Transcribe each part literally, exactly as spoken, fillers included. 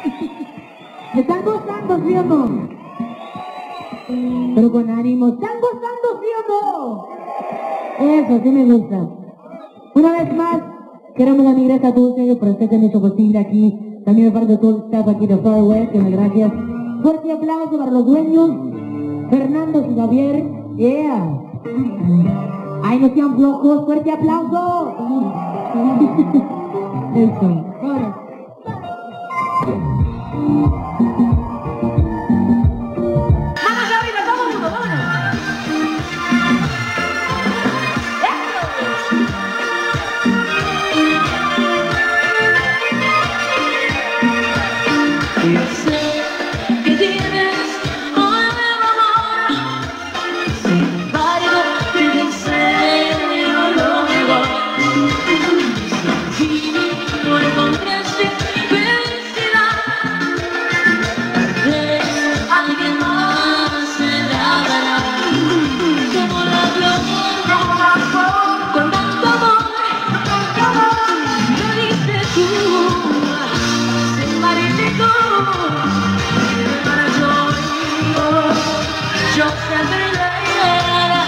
¿Me están gozando, sí o no? Pero con ánimo. ¿Están gozando, sí o no? Eso, sí me gusta. Una vez más, queremos dar gracias a todos ustedes por hacer hecho posible aquí. También de parte de todo el staff aquí de Farway, que me gracias. Fuerte aplauso para los dueños. Fernando y Javier. Yeah. Ay, no sean flojos. Fuerte aplauso. Eso. Ahora. ¡Vamos arriba, todo el mundo! ¡Vámonos! Yo sé que tienes un nuevo amor, sin embargo te deseo lo mejor. Si no encontraste felicidad, tal vez alguien más se la dará. Como la flor, con tanto amor, lo diste tú. Se parece tú. Yo siempre la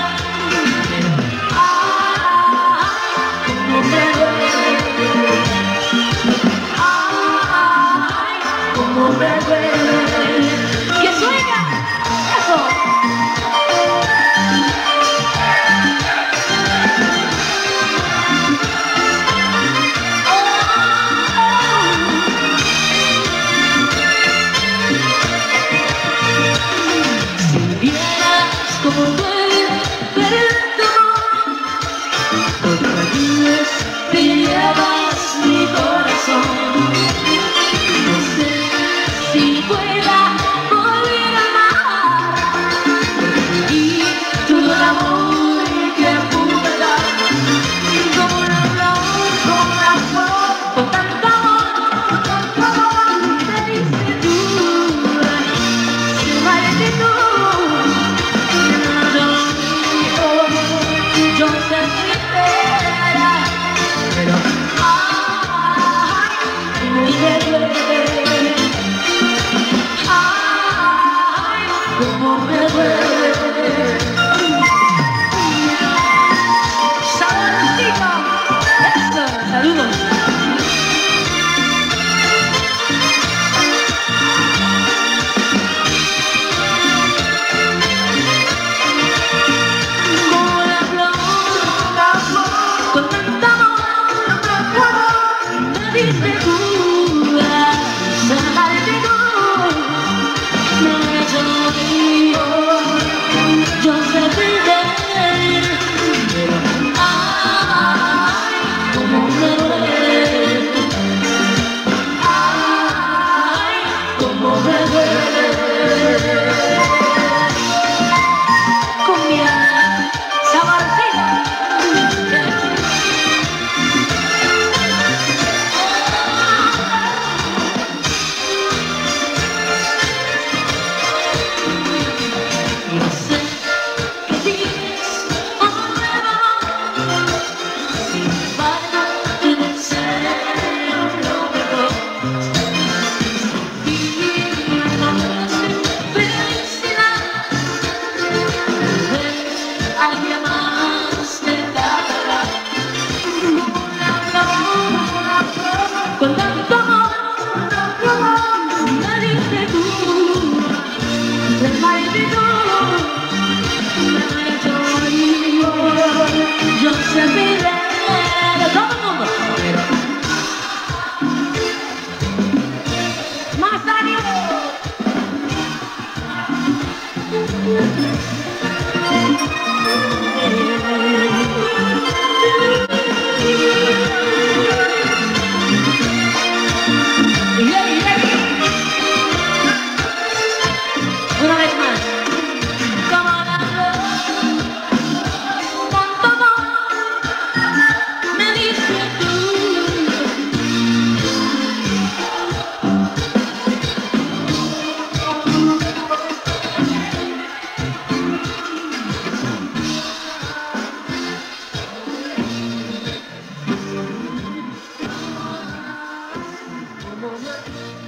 ay, como me duele, ay, como me duele, que sueña, eso. Como duele perder tu amor, otra vez te llevas mi corazón. No sé si pueda volver a amar, porque di todo el amor que pude dar. Como una flor, como una flor, con tanto amor, con tanto amor, te diste tú, se parece tú. Yo sé que espera, pero ay, como me duele, ay, como me duele. Saborcito, eso, saludos. Con tanto amor, me diste tú, se parece tú, me he hecho mío, yo sé perder, pero ay, como me duele, ay, como me duele. Cumbia, saborcita. Con tanto amor, con tanto amor, me diste tú, se parece tú, me he hecho mío, yo sé perder, todo el mundo, pero más ánimo. Una vez más, como la flor, tanto amor, me diste tú. Como